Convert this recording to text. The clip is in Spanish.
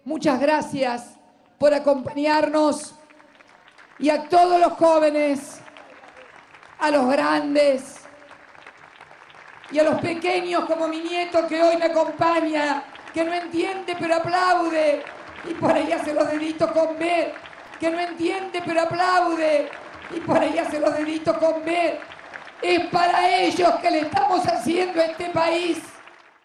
Muchas gracias por acompañarnos y a todos los jóvenes, a los grandes y a los pequeños como mi nieto que hoy me acompaña, que no entiende pero aplaude y por ahí hace los deditos con B, que no entiende pero aplaude y por ahí hace los deditos con B. Es para ellos que le estamos haciendo a este país.